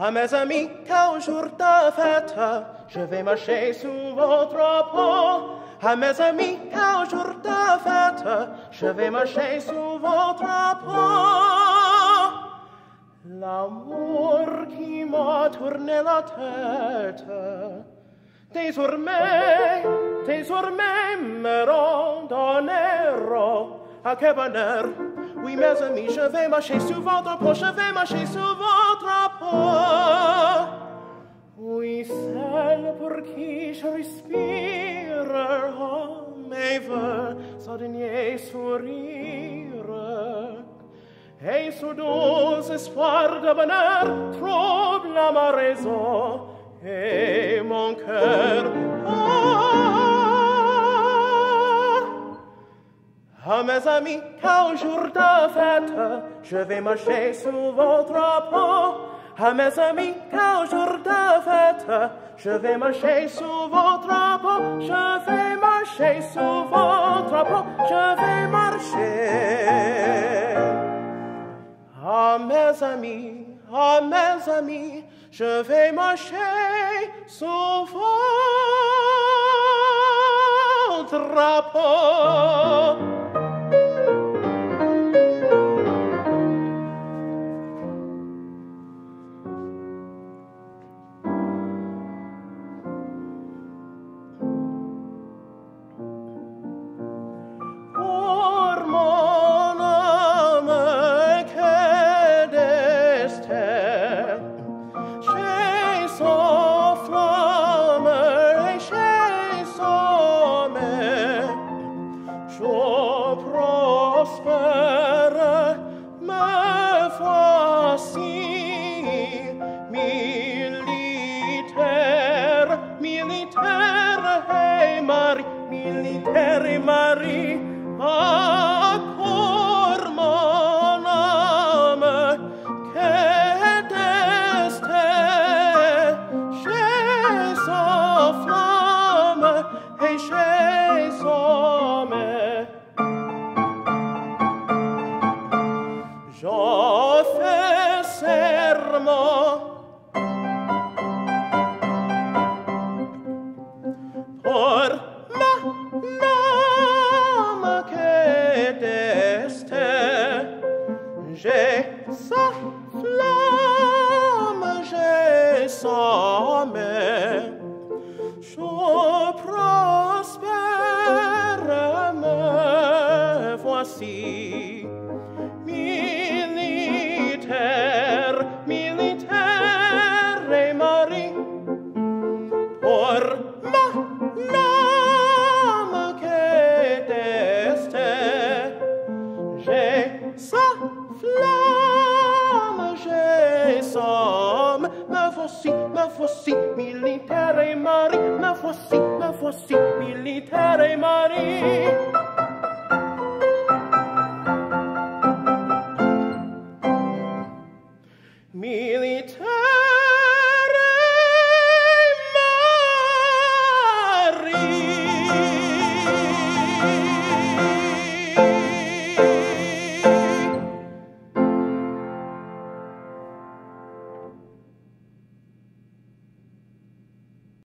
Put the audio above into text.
À mes amis, qu'au jour de fête, je vais marcher sous votre drapeau. À mes amis, qu'au jour de fête, je vais marcher sous votre drapeau. L'amour qui m'a tourné la tête, désormais me rendonneront. À quel bonheur! Oui, mes amis, je vais marcher sous votre drapeau, je vais marcher sous votre drapeau. Oui, celle pour qui je respire, oh, mes voeux, son dernier sourire. Et ce doux espoir de bonheur trouble ma raison et mon cœur. À mes amis, qu'au jour de fête, je vais marcher sous votre drapeau. À mes amis, qu'au jour de fête, je vais marcher sous votre drapeau. Je vais marcher sous votre drapeau. Je vais marcher. À mes amis, je vais marcher sous votre drapeau. Prospère, me voici, militaire, militaire et Marie, ah, pour mon âme, que destin, chez sa flamme et chez son mère. J'en fais serment pour ma âme que destin. J'ai sa flamme, j'ai sa main. Je prospère, me voici. Militaire et Marie, pour ma âme que destin. J'ai sa flamme, j'ai sa âme. Me voici, militaire et Marie. Me voici, militaire et Marie.